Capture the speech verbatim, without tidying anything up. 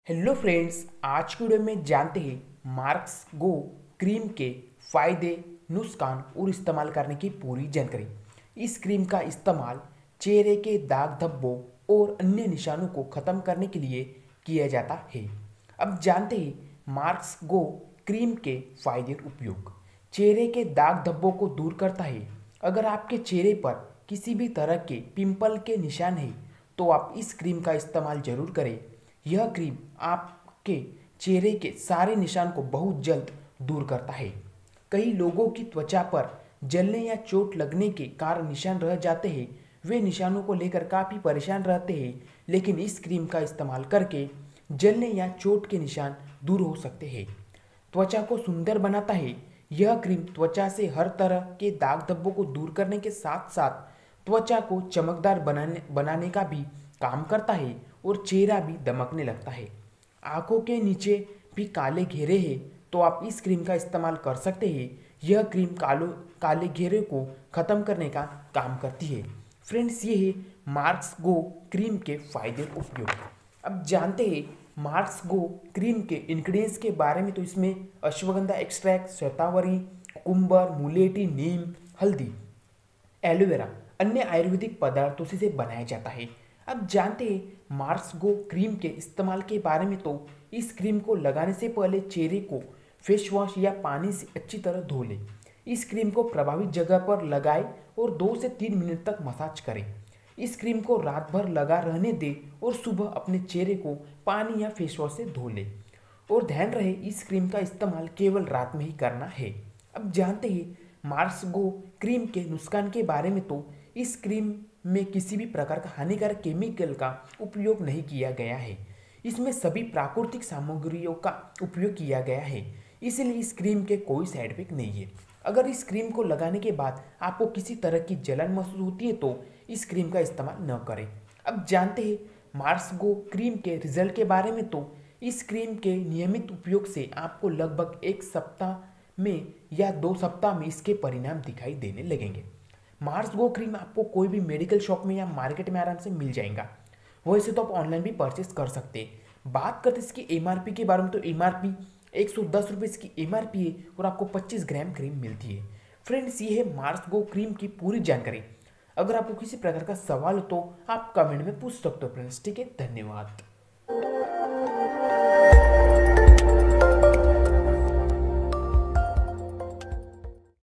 Hello friends, आज की video में जानते हैं मार्क्स गो क्रीम के फायदे, नुस्खान और इस्तेमाल करने की पूरी जानकारी। इस क्रीम का इस्तेमाल चेहरे के दाग धब्बों और अन्य निशानों को ख़त्म करने के लिए किया जाता है। अब जानते हैं मार्क्स गो क्रीम के फायदे और उपयोग। चेहरे के दाग धब्बों को दूर करता है। अगर आपके चेहरे पर किसी भी तरह के पिंपल के निशान हैं तो आप इस क्रीम का इस्तेमाल जरूर करें। यह क्रीम आपके चेहरे के सारे निशान को बहुत जल्द दूर करता है। कई लोगों की त्वचा पर जलने या चोट लगने के कारण निशान रह जाते हैं। वे निशानों को लेकर काफ़ी परेशान रहते हैं, लेकिन इस क्रीम का इस्तेमाल करके जलने या चोट के निशान दूर हो सकते हैं। त्वचा को सुंदर बनाता है। यह क्रीम त्वचा से हर तरह के दाग धब्बों को दूर करने के साथ साथ त्वचा को चमकदार बनाने बनाने का भी काम करता है और चेहरा भी दमकने लगता है। आंखों के नीचे भी काले घेरे हैं तो आप इस क्रीम का इस्तेमाल कर सकते हैं। यह क्रीम कालो काले घेरे को ख़त्म करने का काम करती है। फ्रेंड्स, ये है मार्क्स गो क्रीम के फायदे और उपयोग। अब जानते हैं मार्क्स गो क्रीम के इंग्रेडिएंट्स के बारे में। तो इसमें अश्वगंधा एक्सट्रैक्ट, शतावरी, कुकुम्बर, मुलेठी, नीम, हल्दी, एलोवेरा, अन्य आयुर्वेदिक पदार्थों से इसे बनाया जाता है। अब जानते हैं मार्क्स गो क्रीम के इस्तेमाल के बारे में। तो इस क्रीम को लगाने से पहले चेहरे को फेस वॉश या पानी से अच्छी तरह धो लें। इस क्रीम को प्रभावित जगह पर लगाएं और दो से तीन मिनट तक मसाज करें। इस क्रीम को रात भर लगा रहने दें और सुबह अपने चेहरे को पानी या फेस वॉश से धो लें। और ध्यान रहे, इस क्रीम का इस्तेमाल केवल रात में ही करना है। अब जानते हैं मार्क्स गो क्रीम के नुकसान के बारे में। तो इस क्रीम में किसी भी प्रकार का हानिकारक केमिकल का उपयोग नहीं किया गया है। इसमें सभी प्राकृतिक सामग्रियों का उपयोग किया गया है, इसलिए इस क्रीम के कोई साइड इफेक्ट नहीं है। अगर इस क्रीम को लगाने के बाद आपको किसी तरह की जलन महसूस होती है तो इस क्रीम का इस्तेमाल न करें। अब जानते हैं मार्क्स गो क्रीम के रिजल्ट के बारे में। तो इस क्रीम के नियमित उपयोग से आपको लगभग एक सप्ताह में या दो सप्ताह में इसके परिणाम दिखाई देने लगेंगे। मार्क्स गो क्रीम आपको कोई भी मेडिकल शॉप में या मार्केट में आराम से मिल जाएगा। वैसे तो आप ऑनलाइन भी परचेस कर सकते हैं। बात करते हैं इसकी एमआरपी के बारे में। तो एमआरपी एक सौ दस रुपये इसकी एमआरपी है और आपको पच्चीस ग्राम क्रीम मिलती है। फ्रेंड्स, ये है मार्क्स गो क्रीम की पूरी जानकारी। अगर आपको किसी प्रकार का सवाल हो तो आप कमेंट में पूछ सकते हो फ्रेंड्स। ठीक है, धन्यवाद।